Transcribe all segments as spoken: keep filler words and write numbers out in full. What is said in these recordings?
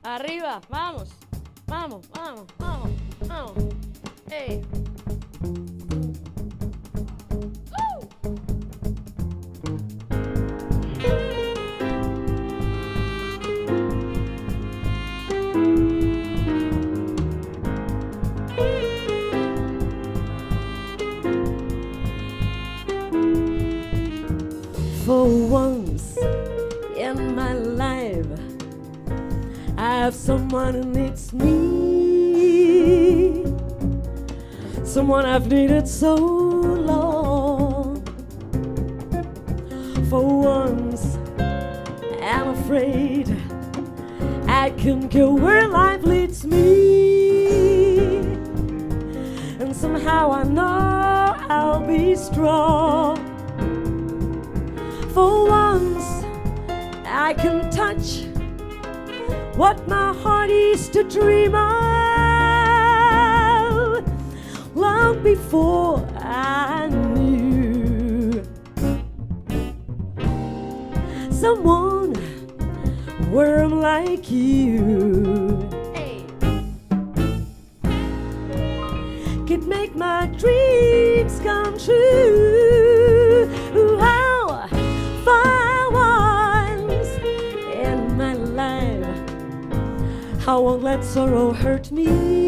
Arriba, vamos, vamos, vamos, vamos, vamos. Hey. For once in my life, I have someone who needs me, someone I've needed so long. For once, I'm afraid I can go where life leads me, and somehow I know I'll be strong. For once, I can touch what my heart used to dream of long before I knew someone warm like you. Hey. Could make my dreams come true. Ooh, how far once in my life, I won't let sorrow hurt me,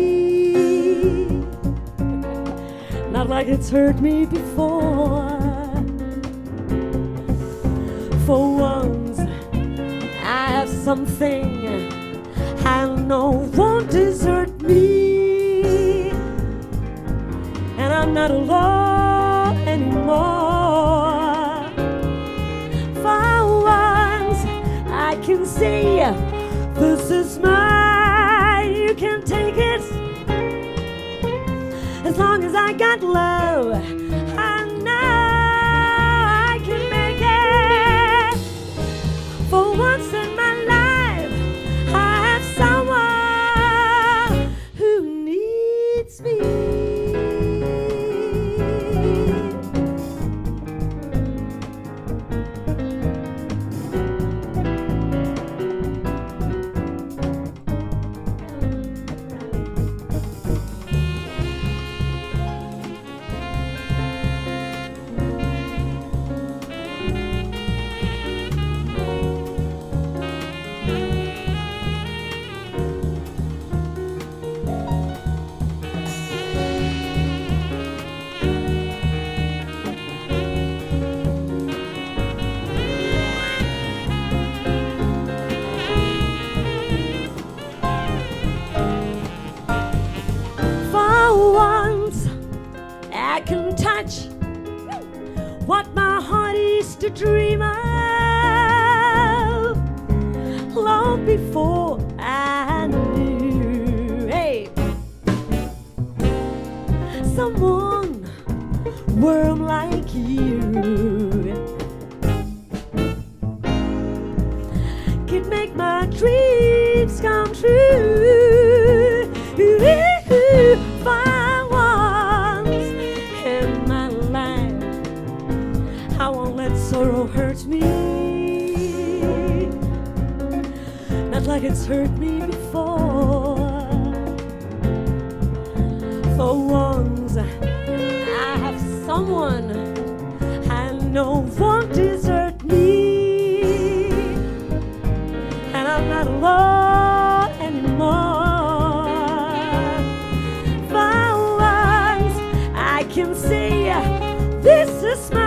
not like it's hurt me before. For once, I have something I know won't desert me, and I'm not alone anymore. For once, I can see this is mine. You can take it as long as I got love. I know I can make it. For once in my life, I have someone who needs me. Once I can touch what my heart used to dream of long before I knew. Hey, someone warm like you could make my dreams come true. For once in my life, I won't let sorrow hurt me, not like it's hurt me before. For once, I have someone I know won't desert me, and I'm not alone anymore. Can see this is my